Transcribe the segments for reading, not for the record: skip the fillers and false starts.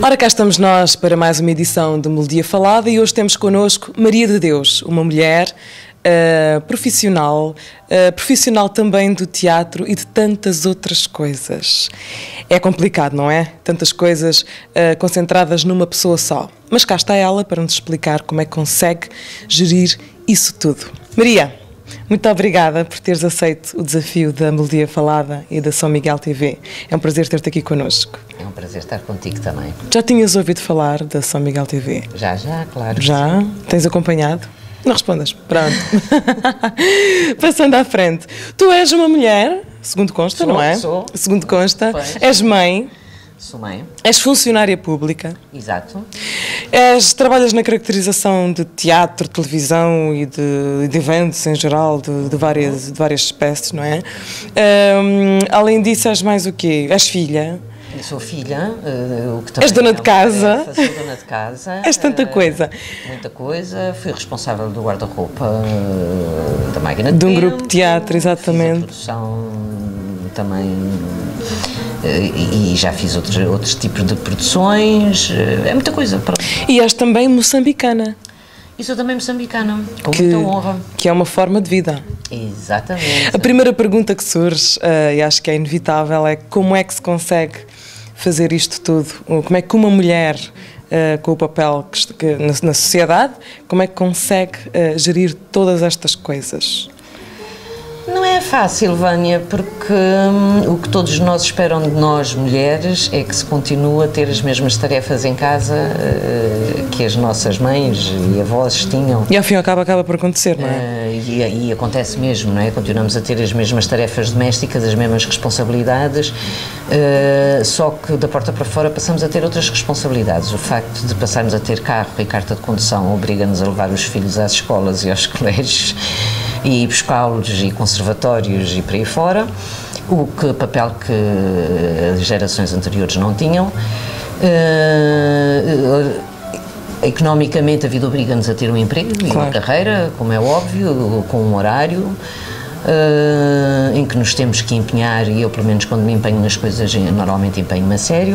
Ora, cá estamos nós para mais uma edição de Melodia Falada e hoje temos connosco Maria de Deus, uma mulher profissional, profissional também do teatro e de tantas outras coisas. É complicado, não é? Tantas coisas concentradas numa pessoa só. Mas cá está ela para nos explicar como é que consegue gerir isso tudo. Maria, muito obrigada por teres aceito o desafio da Melodia Falada e da São Miguel TV. É um prazer ter-te aqui connosco. É um prazer estar contigo também. Já tinhas ouvido falar da São Miguel TV? Já, claro. Já? Tens acompanhado? Não respondas. Pronto. Passando à frente. Tu és uma mulher, segundo consta, não é? Sou. Segundo consta. Pois. És mãe. Sou mãe. És funcionária pública. Exato. Trabalhas na caracterização de teatro, televisão e de eventos em geral, de várias espécies, não é? Além disso, és mais o quê? És filha? Eu sou filha. O que também És dona de casa? Sou dona de casa. És tanta coisa. Muita coisa. Fui responsável do guarda-roupa da máquina de um tempo, grupo de teatro, exatamente. Fiz a produção também. E já fiz outros tipos de produções, é muita coisa. Pronto. E és também moçambicana. E sou também moçambicana, com muita honra. Que é uma forma de vida. Exatamente. A primeira pergunta que surge, e acho que é inevitável, é como é que se consegue fazer isto tudo? Como é que uma mulher, com o papel na sociedade, como é que consegue gerir todas estas coisas? Não é fácil, Vânia, porque o que todos nós esperam de nós, mulheres, é que se continue a ter as mesmas tarefas em casa que as nossas mães e avós tinham. E ao fim e ao cabo acaba por acontecer, não é? E acontece mesmo, não é? Continuamos a ter as mesmas tarefas domésticas, as mesmas responsabilidades, só que da porta para fora passamos a ter outras responsabilidades. O facto de passarmos a ter carro e carta de condução obriga-nos a levar os filhos às escolas e aos colégios, e buscá-los e conservatórios e por aí fora, papel que as gerações anteriores não tinham. Economicamente a vida obriga-nos a ter um emprego e uma carreira, como é óbvio, com um horário em que nos temos que empenhar, e eu pelo menos quando me empenho nas coisas normalmente empenho-me a sério.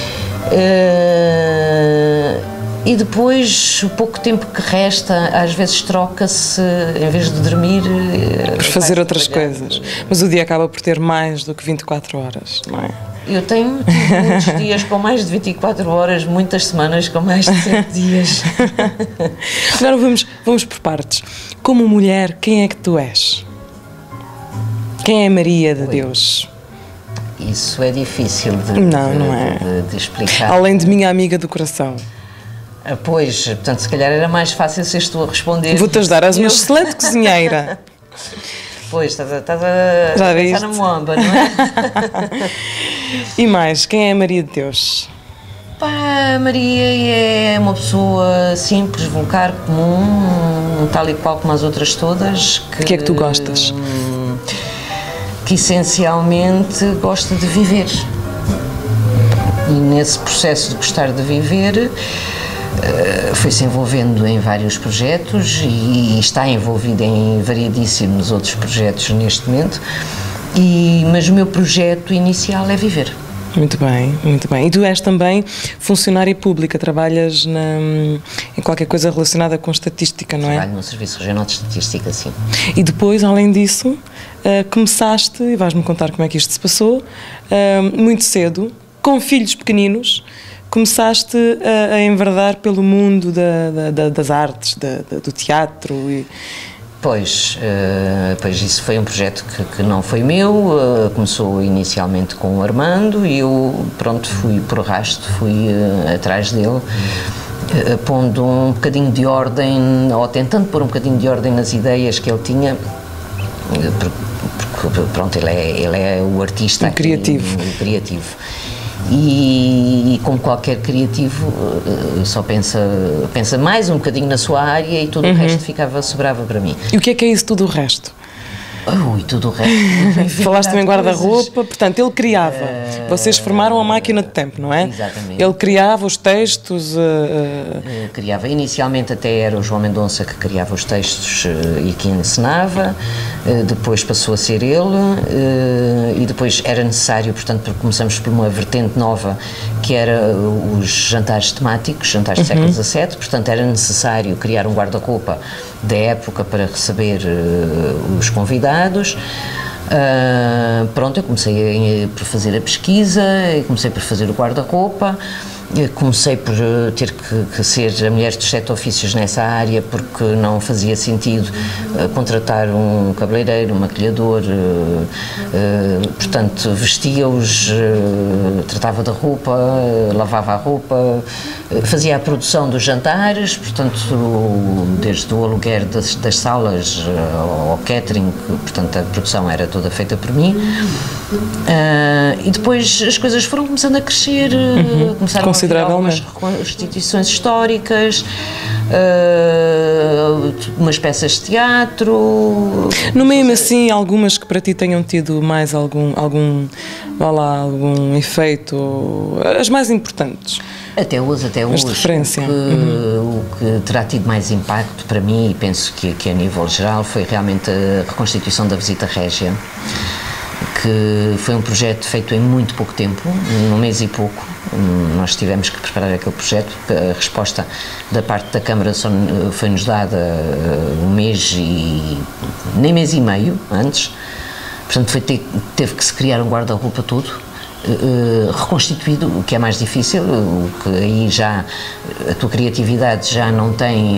E depois, o pouco tempo que resta, às vezes troca-se, em vez de dormir... Por fazer outras coisas. Mas o dia acaba por ter mais do que 24 horas, não é? Eu tenho muitos dias com mais de 24 horas, muitas semanas com mais de 7 dias. Agora vamos por partes. Como mulher, quem é que tu és? Quem é Maria de Deus? Isso é difícil de explicar. Além de minha amiga do coração. Pois, portanto, se calhar era mais fácil seres tu a responder. Vou-te ajudar, és uma excelente cozinheira. Pois, estás a pensar na moamba, não é? E mais, quem é a Maria de Deus? Pá, a Maria é uma pessoa simples, vulgar, comum, tal e qual como as outras todas. O que é que tu gostas? Que essencialmente gosta de viver. E nesse processo de gostar de viver... foi-se envolvendo em vários projetos e está envolvida em variedíssimos outros projetos neste momento, mas o meu projeto inicial é viver. Muito bem, muito bem. E tu és também funcionária pública, trabalhas em qualquer coisa relacionada com estatística, não é? Trabalho no Serviço Regional de Estatística, sim. E depois, além disso, começaste, e vais-me contar como é que isto se passou, muito cedo, com filhos pequeninos, começaste a enverdar pelo mundo das artes, do teatro e... Pois isso foi um projeto que não foi meu, começou inicialmente com o Armando e eu, pronto, fui por arrasto, fui atrás dele, pondo um bocadinho de ordem, ou tentando pôr um bocadinho de ordem nas ideias que ele tinha, porque pronto, ele é o artista criativo. E como qualquer criativo só pensa mais um bocadinho na sua área e tudo o resto sobrava para mim. E o que é isso tudo o resto? E tudo o resto. Falaste em guarda-roupa, portanto, ele criava. Vocês formaram a máquina de tempo, não é? Exatamente. Ele criava os textos. Criava. Inicialmente até era o João Mendonça que criava os textos e que encenava, depois passou a ser ele, e depois era necessário, portanto, porque começamos por uma vertente nova, que era os jantares temáticos, jantares do século XVII, portanto era necessário criar um guarda-roupa da época para receber os convidados. Pronto, eu comecei por fazer a pesquisa, comecei por fazer o guarda-roupa, comecei por ter que ser a mulher dos 7 ofícios nessa área, porque não fazia sentido contratar um cabeleireiro, um maquilhador, portanto vestia-os, tratava da roupa, lavava a roupa, fazia a produção dos jantares, portanto desde o aluguer das salas ao catering, portanto a produção era toda feita por mim. E depois as coisas foram começando a crescer, começaram a vir algumas reconstituições históricas, umas peças de teatro. Nomeia-me assim algumas que para ti tenham tido mais algum efeito, as mais importantes. Até hoje, referência. O que terá tido mais impacto para mim, e penso que a nível geral, foi realmente a reconstituição da Visita Régia, que foi um projeto feito em muito pouco tempo, num mês e pouco. Nós tivemos que preparar aquele projeto, a resposta da parte da Câmara foi-nos dada nem mês e meio antes, portanto teve que se criar um guarda-roupa todo, reconstituído, o que é mais difícil, o que aí já a tua criatividade já não tem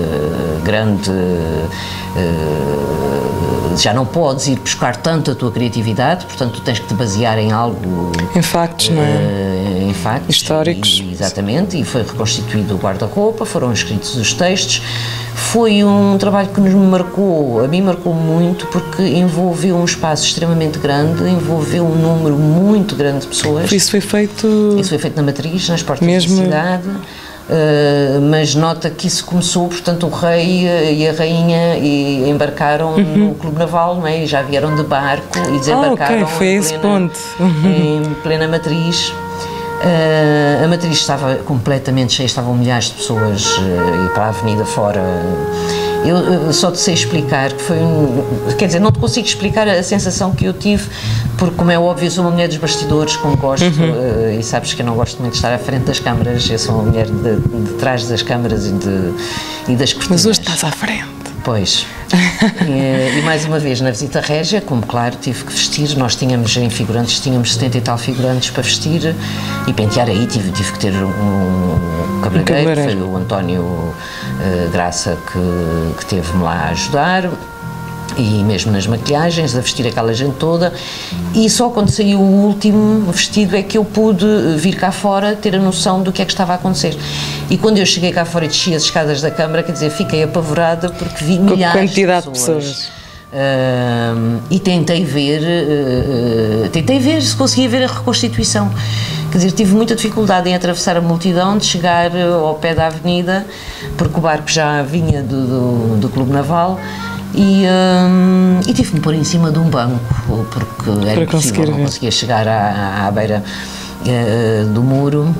já não podes ir buscar tanto a tua criatividade, portanto tu tens que te basear em algo, em factos, não é? Em factos históricos. Exatamente, e foi reconstituído o guarda-roupa, foram escritos os textos. Foi um trabalho que a mim marcou muito, porque envolveu um espaço extremamente grande, envolveu um número muito grande de pessoas. Isso foi feito na Matriz, nas portas mesmo da cidade. Mas nota que isso começou, portanto o rei e a rainha embarcaram no Clube Naval, não é? E já vieram de barco e desembarcaram em plena Matriz. A Matriz estava completamente cheia, estavam milhares de pessoas e para a avenida fora. Eu só te sei explicar que foi quer dizer, não te consigo explicar a sensação que eu tive, porque, como é óbvio, eu sou uma mulher dos bastidores, como gosto, e sabes que eu não gosto muito de estar à frente das câmaras, eu sou uma mulher de trás das câmaras e das cortinas. Mas hoje estás à frente. Pois. E mais uma vez, na Visita Régia, como claro, tive que vestir, nós tínhamos 70 e tal figurantes para vestir e pentear, aí tive que ter um cabeleireiro, foi o António Graça que teve-me lá a ajudar, e mesmo nas maquilhagens, a vestir aquela gente toda, e só quando saiu o último vestido é que eu pude vir cá fora, ter a noção do que é que estava a acontecer. E quando eu cheguei cá fora e desci as escadas da Câmara, quer dizer, fiquei apavorada porque vi milhares de pessoas. E tentei ver se conseguia ver a reconstituição. Quer dizer, tive muita dificuldade em atravessar a multidão, de chegar ao pé da avenida, porque o barco já vinha do Clube Naval. E tive-me pôr em cima de um banco, porque era impossível, não conseguia chegar à beira do muro,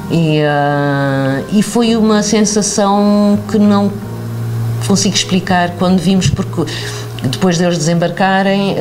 e foi uma sensação que não consigo explicar quando vimos, porque depois deles desembarcarem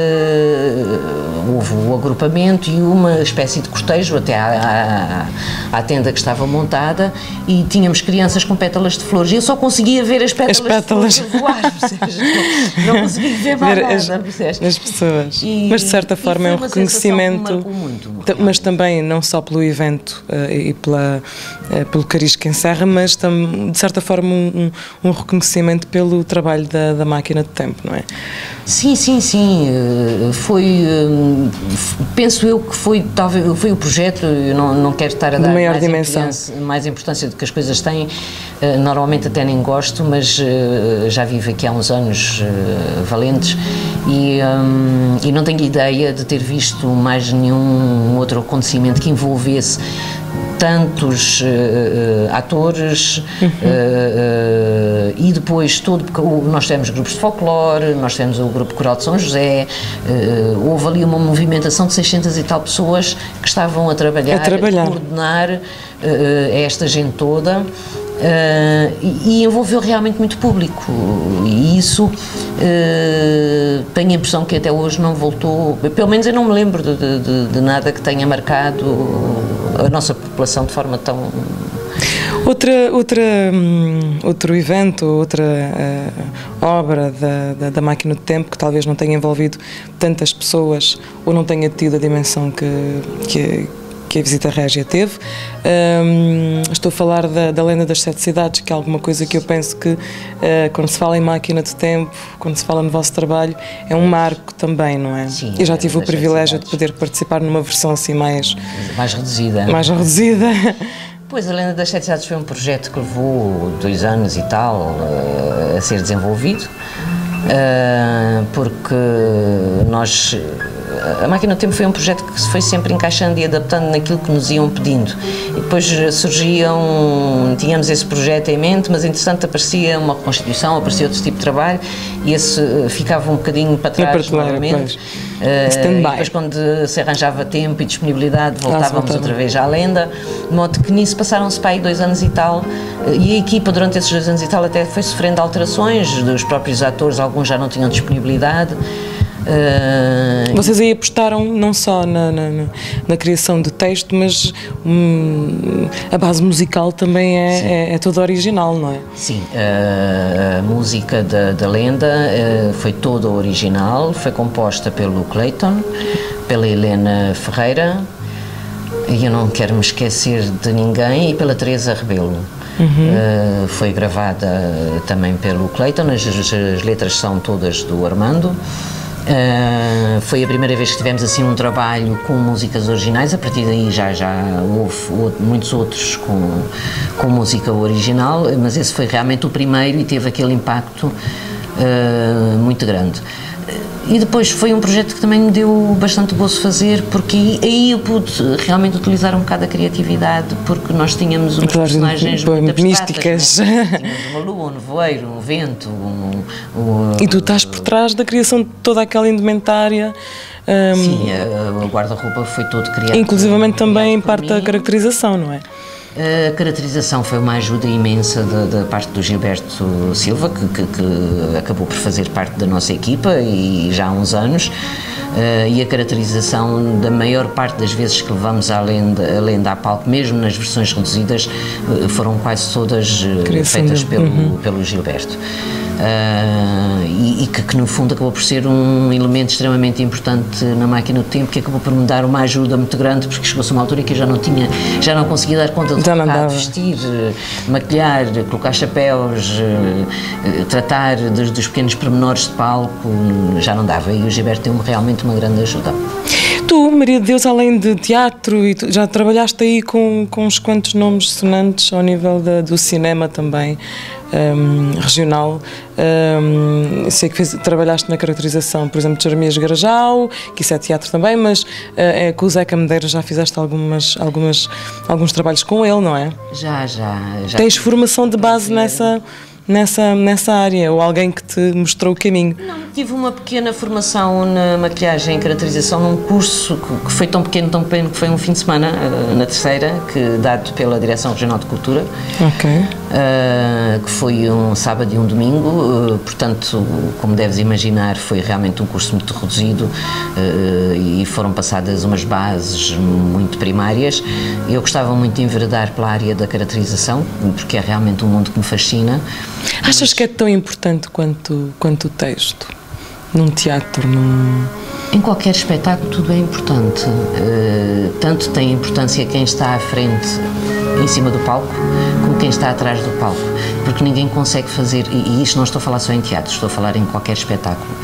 houve o agrupamento e uma espécie de cortejo até à tenda que estava montada, e tínhamos crianças com pétalas de flores, e eu só conseguia ver as pétalas de flores voar, não conseguia ver mais nada, as pessoas. Mas de certa forma é um reconhecimento, mas também não só pelo evento e pelo cariz que encerra, mas de certa forma um reconhecimento pelo trabalho da máquina de tempo, não é? Sim, foi, penso eu que foi o projeto. Eu não quero estar a dar mais importância do que as coisas têm, normalmente até nem gosto, mas já vivo aqui há uns anos valentes, e não tenho ideia de ter visto mais nenhum outro acontecimento que envolvesse tantos atores e depois nós temos grupos de folclore, nós temos o grupo coral de São José, houve ali uma movimentação de 600 e tal pessoas que estavam a trabalhar. A coordenar esta gente toda. E envolveu realmente muito público, e isso tenho a impressão que até hoje não voltou, pelo menos eu não me lembro de nada que tenha marcado a nossa população de forma tão... Outro evento, outra obra da Máquina do Tempo que talvez não tenha envolvido tantas pessoas ou não tenha tido a dimensão que a Visita Régia teve. Estou a falar da Lenda das Sete Cidades, que é alguma coisa que eu penso que, quando se fala em Máquina do Tempo, quando se fala no vosso trabalho, é um marco também, não é? Sim, eu já tive o privilégio de poder participar numa versão assim mais reduzida. Pois, a Lenda das Sete Cidades foi um projeto que levou 2 anos e tal a ser desenvolvido, porque a Máquina do Tempo foi um projeto que se foi sempre encaixando e adaptando naquilo que nos iam pedindo. E depois tínhamos esse projeto em mente, mas entretanto aparecia uma reconstituição, aparecia outro tipo de trabalho e esse ficava um bocadinho para trás novamente. E depois, quando se arranjava tempo e disponibilidade, voltávamos outra vez à Lenda, de modo que nisso passaram-se para aí 2 anos e tal, e a equipa durante esses 2 anos e tal até foi sofrendo alterações dos próprios atores, alguns já não tinham disponibilidade. Vocês aí apostaram não só na criação do texto, mas a base musical também é toda original, não é? Sim, a música da Lenda foi toda original, foi composta pelo Clayton, pela Helena Ferreira, e eu não quero me esquecer de ninguém, e pela Teresa Rebelo. Foi gravada também pelo Clayton, as letras são todas do Armando. Foi a primeira vez que tivemos assim um trabalho com músicas originais. A partir daí já houve muitos outros com música original, mas esse foi realmente o primeiro e teve aquele impacto muito grande. E depois foi um projeto que também me deu bastante gozo fazer, porque aí eu pude realmente utilizar um bocado a criatividade, porque nós tínhamos umas personagens muito místicas, né? Tínhamos uma lua, um nevoeiro, um vento, E tu estás por trás da criação de toda aquela indumentária. Sim, o guarda-roupa foi todo criado. Inclusivamente também parte da caracterização, não é? A caracterização foi uma ajuda imensa da parte do Gilberto Silva, que acabou por fazer parte da nossa equipa e já há uns anos, e a caracterização da maior parte das vezes que levamos a Lenda à palco, mesmo nas versões reduzidas, foram quase todas feitas pelo Gilberto. E que no fundo acabou por ser um elemento extremamente importante na Máquina do Tempo, que acabou por me dar uma ajuda muito grande, porque chegou-se uma altura que eu já não conseguia dar conta de tocar, vestir, maquilhar, colocar chapéus, tratar dos pequenos pormenores de palco, já não dava, e o Gilberto deu-me realmente uma grande ajuda. Tu, Maria de Deus, além de teatro, já trabalhaste aí com uns quantos nomes sonantes ao nível do cinema também, regional. Sei que trabalhaste na caracterização, por exemplo, de Jeremias Garajal, que isso é teatro também, mas com o Zeca Medeiros já fizeste alguns trabalhos com ele, não é? Já. Tens formação de base nessa área, ou alguém que te mostrou o caminho? Não, tive uma pequena formação na maquilhagem e caracterização num curso que foi tão pequeno que foi um fim de semana, na terceira, dado pela Direção Regional de Cultura, que foi um sábado e um domingo, portanto, como deves imaginar, foi realmente um curso muito reduzido, e foram passadas umas bases muito primárias. Eu gostava muito de enveredar pela área da caracterização, porque é realmente um mundo que me fascina. Achas que é tão importante quanto o texto? Num teatro, Em qualquer espetáculo tudo é importante. Tanto tem importância quem está à frente, em cima do palco, como quem está atrás do palco. Porque ninguém consegue fazer, e isto não estou a falar só em teatro, estou a falar em qualquer espetáculo.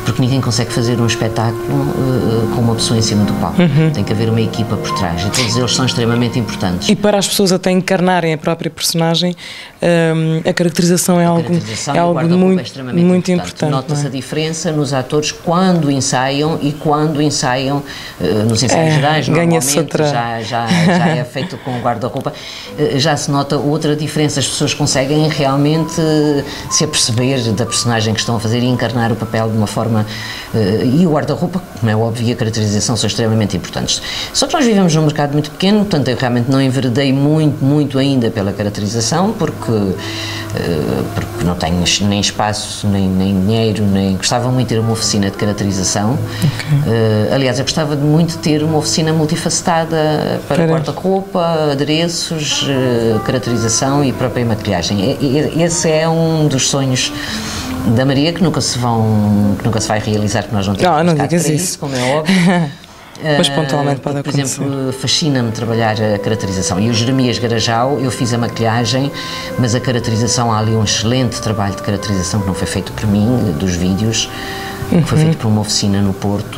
porque ninguém consegue fazer um espetáculo com uma pessoa em cima do palco. Tem que haver uma equipa por trás e todos eles são extremamente importantes. E para as pessoas até encarnarem a própria personagem, a caracterização é algo muito importante. Nota-se a diferença nos atores quando ensaiam e quando ensaiam nos ensaios gerais, normalmente já é feito com o guarda-roupa, já se nota outra diferença, as pessoas conseguem realmente se aperceber da personagem que estão a fazer e encarnar o papel de uma forma, e o guarda-roupa, como é óbvio, e a caracterização são extremamente importantes. Só que nós vivemos num mercado muito pequeno, portanto eu realmente não enveredei muito ainda pela caracterização, porque não tenho nem espaço, nem dinheiro, nem gostava muito de ter uma oficina de caracterização. Aliás, eu gostava muito de ter uma oficina multifacetada para guarda-roupa, adereços, caracterização e própria maquilhagem. Esse é um dos sonhos da Maria que nunca se vai realizar, porque nós não temos para isso, como é óbvio. Mas pontualmente pode acontecer. Por exemplo, fascina-me trabalhar a caracterização. E o Jeremias Garajal, eu fiz a maquilhagem, mas a caracterização, há ali um excelente trabalho de caracterização que não foi feito por mim, dos vídeos, que foi feito por uma oficina no Porto,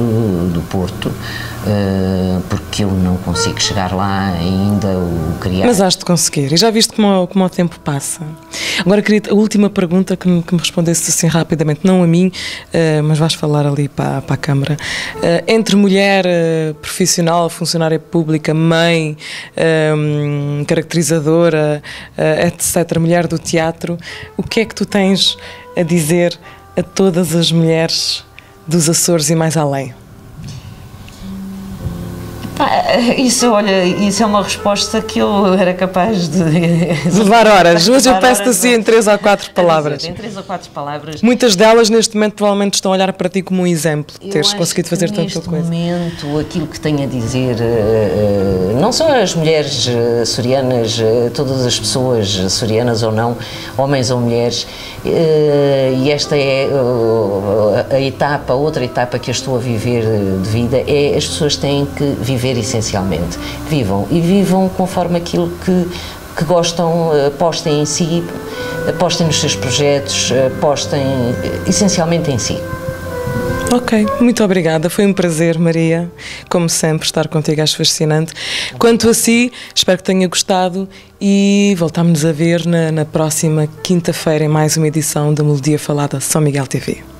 porque eu não consigo chegar lá ainda, o criar. Mas has de conseguir, e já viste como o tempo passa. Agora queria a última pergunta que me respondesse assim rapidamente, não a mim, mas vais falar ali para a câmara. Entre mulher profissional, funcionária pública, mãe, caracterizadora, etc., mulher do teatro, o que é que tu tens a dizer a todas as mulheres dos Açores e mais além? Isso é uma resposta que eu era capaz de levar horas, mas eu peço-te assim em 3 ou 4 palavras. Em 3 ou 4 palavras. Muitas delas neste momento provavelmente estão a olhar para ti como um exemplo, teres conseguido fazer tanta coisa. Neste momento, aquilo que tenho a dizer, não só as mulheres açorianas, todas as pessoas açorianas ou não, homens ou mulheres, e esta é outra etapa que eu estou a viver de vida, é as pessoas têm que viver essencialmente. Vivam conforme aquilo que gostam, apostem em si, apostem nos seus projetos, apostem essencialmente em si. Ok, muito obrigada, foi um prazer, Maria, como sempre, estar contigo, acho fascinante. Quanto a si, espero que tenha gostado e voltamos a ver na próxima quinta-feira em mais uma edição da Melodia Falada São Miguel TV.